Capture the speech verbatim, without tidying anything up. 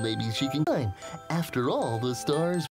maybe she can climb. After all, the stars